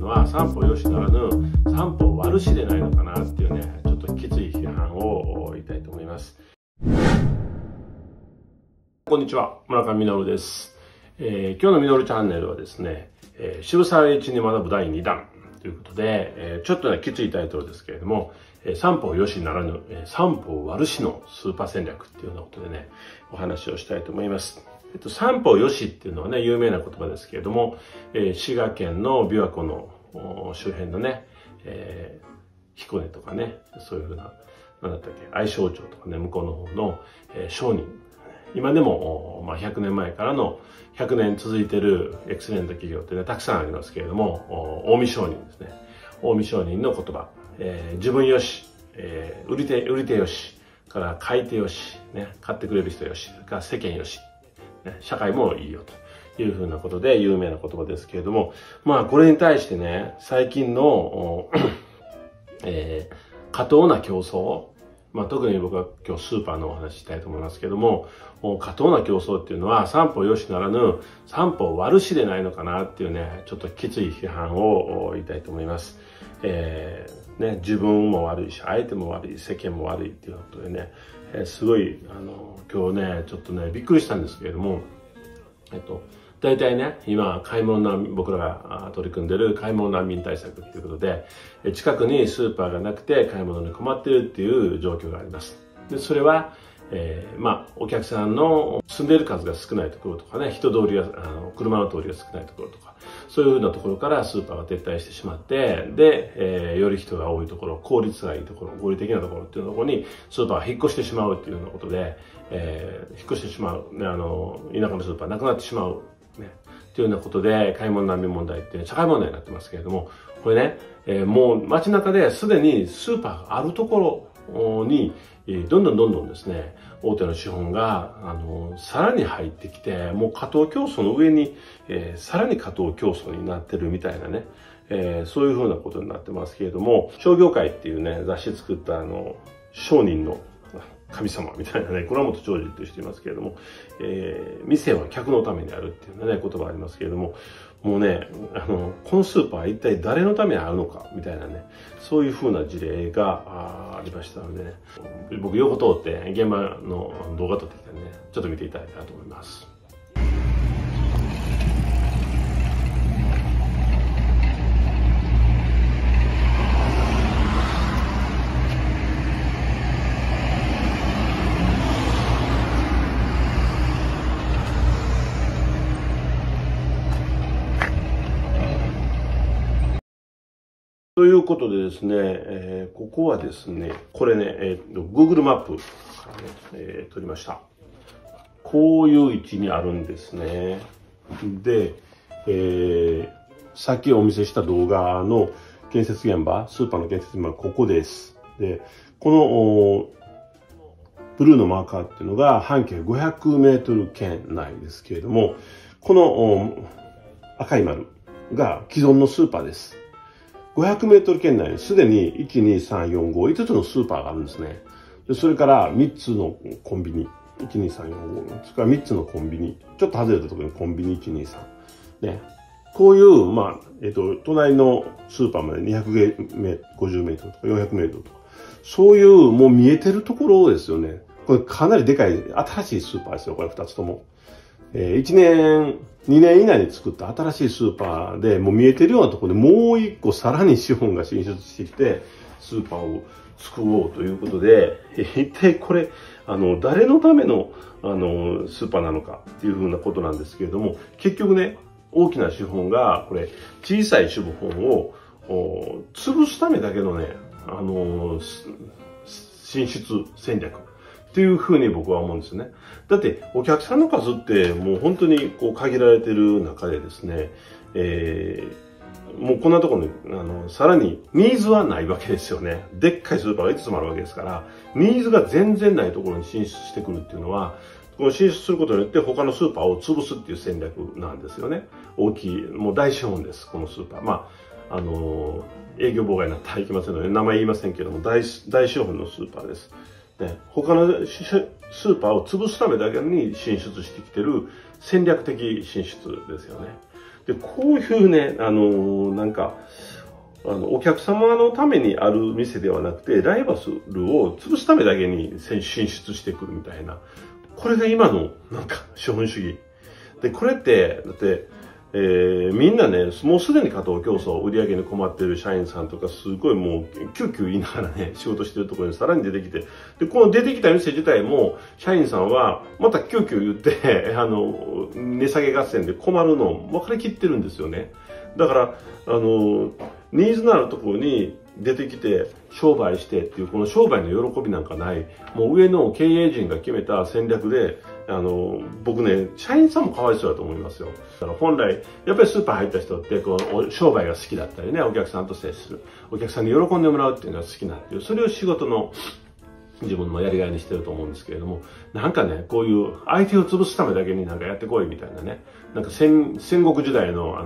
のは三方よしならぬ三方悪しでないのかなっていうね、ちょっときつい批判を言いたいと思います。こんにちは、村上実です。今日のみのるチャンネルはですね、渋沢栄一に学ぶ第2弾ということで、ちょっとねきついタイトルですけれども、三方よしならぬ三方悪しのスーパー戦略っていうようなことでね、お話をしたいと思います。三方よしっていうのはね、有名な言葉ですけれども、滋賀県の琵琶湖の周辺のね、彦根とかね、そういうふうな、なんだったっけ、愛荘町とかね、向こうの方の商人、今でも、100年前からの100年続いてるエクセレント企業ってね、たくさんありますけれども、近江商人ですね。近江商人の言葉、自分よし、売り手よし、から買い手よし、ね、買ってくれる人よし、から世間よし、ね、社会もいいよというふうなことで有名な言葉ですけれども、これに対してね、最近の、過当な競争、特に僕は今日スーパーのお話したいと思いますけども、過当な競争っていうのは三方よしならぬ三方悪しでないのかなっていうね、ちょっときつい批判を言いたいと思います。自分も悪いし、相手も悪い、世間も悪いっていうことでね、すごい、今日ね、ちょっとね、びっくりしたんですけれども、大体ね、今、僕らが取り組んでる買い物難民対策ということで、近くにスーパーがなくて買い物に困っているっていう状況があります。で、それは、お客さんの住んでいる数が少ないところとかね、人通りが、車の通りが少ないところとか、そういうふうなところからスーパーが撤退してしまって、で、より人が多いところ、効率がいいところ、合理的なところっていうところにスーパーが引っ越してしまうっていうようなことで、引っ越してしまう、ね、田舎のスーパーなくなってしまう。ね、というようなことで、買い物難民問題って社会問題になってますけれども、これね、もう街中ですでにスーパーがあるところに、どんどんですね、大手の資本が、さらに入ってきて、もう過当競争の上に、さらに過当競争になってるみたいなね、そういうふうなことになってますけれども、商業界っていうね、雑誌作った商人の神様みたいなね、倉本長治という人いますけれども、店は客のためにあるっていうね、言葉ありますけれども、もうね、このスーパーは一体誰のためにあるのかみたいなね、そういうふうな事例がありましたのでね、僕横通って現場の動画撮ってきたんでね、ちょっと見ていただいたらと思います。ということでですね、ここはですね、これね、Google マップからね、撮りました。こういう位置にあるんですね。で、さっきお見せした動画の建設現場、スーパーの建設現場はここです。で、このブルーのマーカーっていうのが半径500メートル圏内ですけれども、この赤い丸が既存のスーパーです。500メートル圏内にすでに1、2、3、4、5、5つのスーパーがあるんですね。でそれから3つのコンビニ。1、2、3、4、5。それから3つのコンビニ。ちょっと外れたところにコンビニ1、2、3。ね。こういう、隣のスーパーまで250メートルとか400メートルとか。そういうもう見えてるところですよね。これかなりでかい新しいスーパーですよ。これ2つとも。1年、2年以内に作った新しいスーパーで、もう見えてるようなところでもう1個さらに資本が進出してきて、スーパーを作ろうということで、一体これ、誰のための、スーパーなのかっていうふうなことなんですけれども、結局ね、大きな資本が、これ、小さい資本を潰すためだけのね、進出戦略。っていうふうに僕は思うんですね。だってお客さんの数ってもう本当にこう限られてる中でですね、もうこんなところにさらにニーズはないわけですよね。でっかいスーパーが5つもあるわけですから、ニーズが全然ないところに進出してくるっていうのは、この進出することによって他のスーパーを潰すっていう戦略なんですよね。大きい、もう大資本です、このスーパー。営業妨害になってはいけませんので、名前言いませんけども、大資本のスーパーです。ね、他のスーパーを潰すためだけに進出してきてる戦略的進出ですよね。 で、こういうね、なんか、お客様のためにある店ではなくて、ライバルを潰すためだけに進出してくるみたいな。これが今の、なんか、資本主義。で、これって、だって、みんなね、もうすでに過当競争、売り上げに困ってる社員さんとか、すごいもう、キュッキュ言いながらね、仕事してるところにさらに出てきて、で、この出てきた店自体も、社員さんは、またキュッキュ言って、値下げ合戦で困るの分かりきってるんですよね。だから、ニーズのあるところに出てきて、商売してっていう、この商売の喜びなんかない、もう上の経営陣が決めた戦略で、僕ね、社員さんもかわいそうだと思いますよ。だから本来、やっぱりスーパー入った人って、こう、商売が好きだったりね、お客さんと接する。お客さんに喜んでもらうっていうのが好きなんていう、それを仕事の自分のやりがいにしてると思うんですけれども、なんかね、こういう相手を潰すためだけになんかやってこいみたいなね、なんか戦国時代の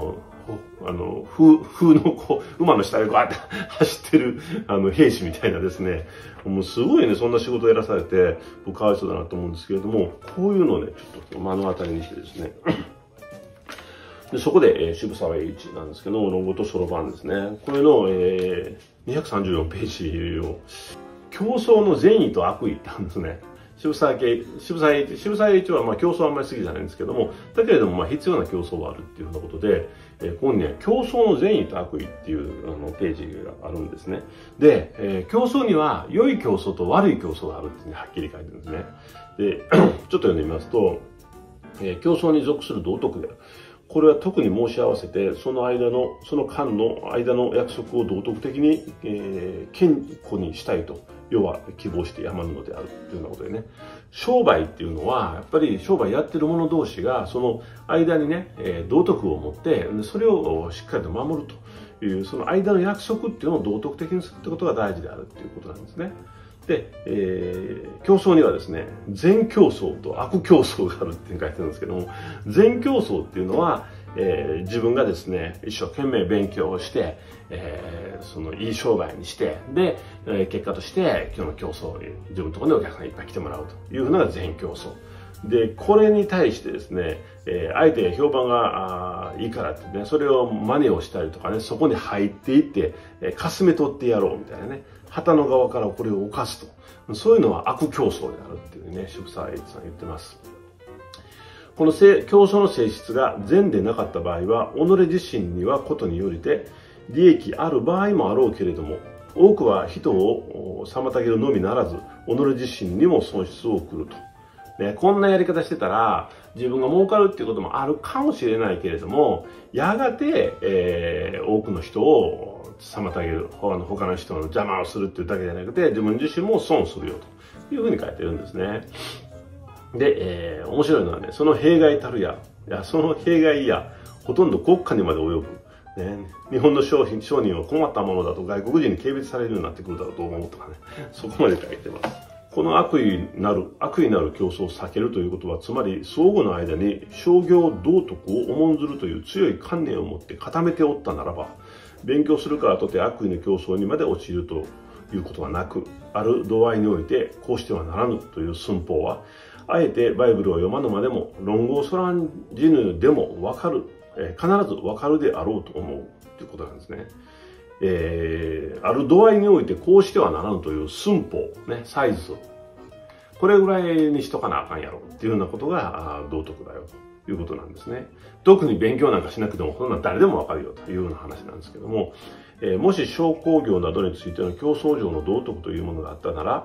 風のこう、馬の下でこうやって走ってる、兵士みたいなですね、もうすごいね、そんな仕事をやらされて、僕かわいそうだなと思うんですけれども、こういうのをね、ちょっと目の当たりにしてですね、でそこで、渋沢栄一なんですけど、論語とそろばんですね。これの、234ページを、競争の善意と悪意なんですね。渋沢栄一はまあ競争はあんまり好きじゃないんですけども、だけれどもまあ必要な競争はあるっていうようなことで、ここにね、競争の善意と悪意っていうページがあるんですね。で、競争には良い競争と悪い競争があるっていうはっきり書いてるんですね。で、ちょっと読んでみますと、競争に属する道徳である。これは特に申し合わせて、その間の約束を道徳的に、堅固にしたいと、要は希望してやまぬのであるというようなことでね。商売っていうのは、やっぱり商売やってる者同士が、その間にね、道徳を持って、それをしっかりと守るという、その間の約束っていうのを道徳的にするってことが大事であるっていうことなんですね。で、競争にはですね、善競争と悪競争があるって書いてあるんですけども、善競争っていうのは、自分がですね、一生懸命勉強をして、そのいい商売にして、で、結果として今日の競争、自分のところにお客さんいっぱい来てもらうというのが善競争。で、これに対してですね、相手が評判がいいからってね、それを真似をしたりとかね、そこに入っていって、かすめ取ってやろうみたいなね、旗の側からこれを犯すと。そういうのは悪競争であるっていうね、渋沢栄一さん言ってます。この競争の性質が善でなかった場合は、己自身にはことによりて利益ある場合もあろうけれども、多くは人を妨げるのみならず、己自身にも損失を送ると。ね、こんなやり方してたら、自分が儲かるっていうこともあるかもしれないけれども、やがて、多くの人を妨げる、他の人の邪魔をするっていうだけじゃなくて、自分自身も損するよというふうに書いてるんですね。で、面白いのはね、その弊害たるや、その弊害や、ほとんど国家にまで及ぶ。ね、日本の商人は困ったものだと外国人に軽蔑されるようになってくるだろうと思うとかね、そこまで書いてます。この悪意なる競争を避けるということは、つまり相互の間に商業道徳を重んずるという強い観念を持って固めておったならば、勉強するからとて悪意の競争にまで陥るということはなく、ある度合いにおいてこうしてはならぬという寸法は、あえてバイブルを読まぬまでも論語をそらんじぬでもわかる、必ずわかるであろうと思うということなんですね。ある度合いにおいてこうしてはならぬという寸法、ね、サイズ、これぐらいにしとかなあかんやろっていうようなことが道徳だよということなんですね。特に勉強なんかしなくても、そんな誰でもわかるよというような話なんですけども、もし商工業などについての競争上の道徳というものがあったなら、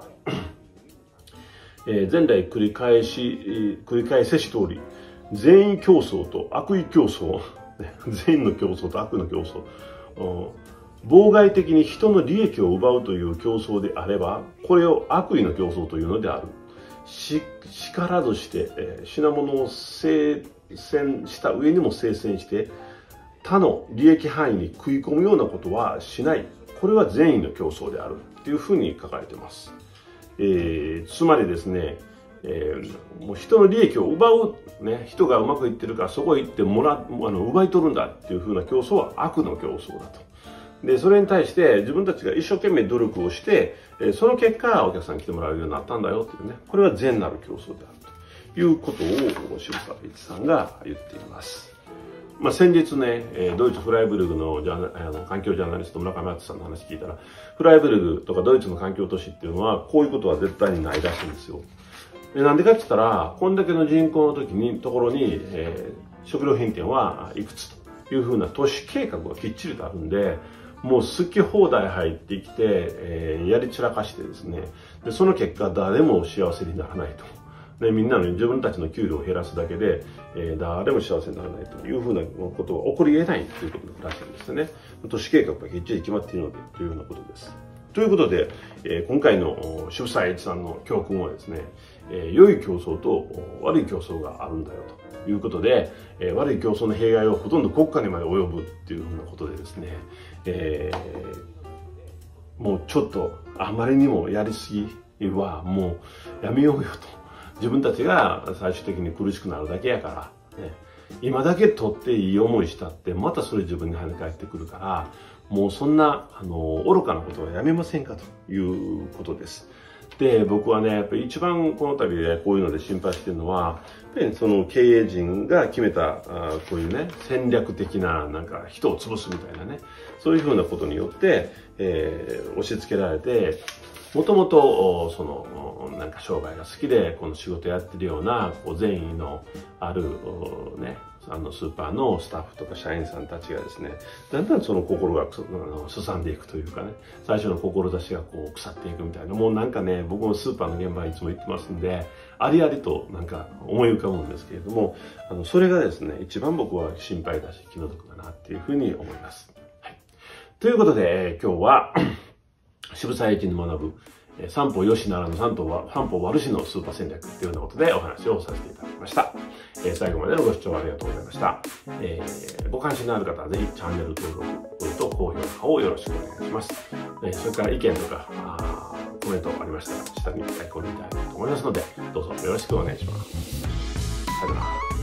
前代繰り返せし通り、善意競争と悪意競争、善意の競争と悪意の競争、妨害的に人の利益を奪うという競争であれば、これを悪意の競争というのである。しからずして、品物を精選した上にも精選して、他の利益範囲に食い込むようなことはしない。これは善意の競争であるというふうに書かれています。つまりですね、もう人の利益を奪う、ね、人がうまくいってるからそこへ行って奪い取るんだっていうふうな競争は悪の競争だと。で、それに対して自分たちが一生懸命努力をして、その結果お客さんに来てもらえるようになったんだよっていうね、これは善なる競争であるということを渋沢栄一さんが言っています。 先日ね、ドイツフライブルグの環境ジャーナリスト村上敦さんの話聞いたら、フライブルグとかドイツの環境都市っていうのは、こういうことは絶対にないらしいんですよ。で、なんでかって言ったら、こんだけの人口のところに、食料品店はいくつというふうな都市計画がきっちりとあるんで、もう好き放題入ってきて、やり散らかしてですね、で、その結果誰も幸せにならないと。で、みんなの自分たちの給料を減らすだけで、誰も幸せにならないというふうなことは起こり得ないということらしいんですね。都市計画がきっちり決まっているのでというふうなことです。ということで、今回の渋沢栄一さんの教訓はですね、良い競争と悪い競争があるんだよということで、悪い競争の弊害はほとんど国家にまで及ぶっていうふうなことでですね、もうちょっとあまりにもやりすぎはもうやめようよと。自分たちが最終的に苦しくなるだけやから、ね、今だけ取っていい思いしたってまたそれ自分に跳ね返ってくるから、もうそんな愚かなことはやめませんかということです。で、僕はね、やっぱり一番この度でこういうので心配してるのは、やっぱりその経営陣が決めたこういうね、戦略的ななんか人を潰すみたいなね、そういうふうなことによって、押し付けられて、もともとそのなんか商売が好きでこの仕事やってるような善意のあるね、スーパーのスタッフとか社員さんたちがですね、だんだんその心がすさんでいくというかね、最初の志がこう腐っていくみたいな、もうなんかね、僕もスーパーの現場にいつも行ってますんで、ありありとなんか思い浮かぶんですけれども、それがですね、一番僕は心配だし気の毒だなっていうふうに思います。はい、ということで、今日は渋沢栄一に学ぶ三方よしならぬ三方悪しのスーパー戦略というようなことでお話をさせていただきました。最後までのご視聴ありがとうございました。ご関心のある方はぜひチャンネル登録と高評価をよろしくお願いします。それから意見とかコメントありましたら下に書き込んでいただければと思いますので、どうぞよろしくお願いします。さよなら。